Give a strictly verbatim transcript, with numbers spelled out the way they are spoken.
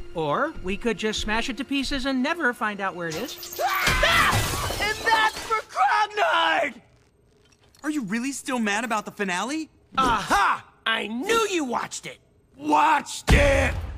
Or we could just smash it to pieces and never find out where it is. Ah! And that's for Grognard! Are you really still mad about the finale? Aha! I knew you watched it! Watched it!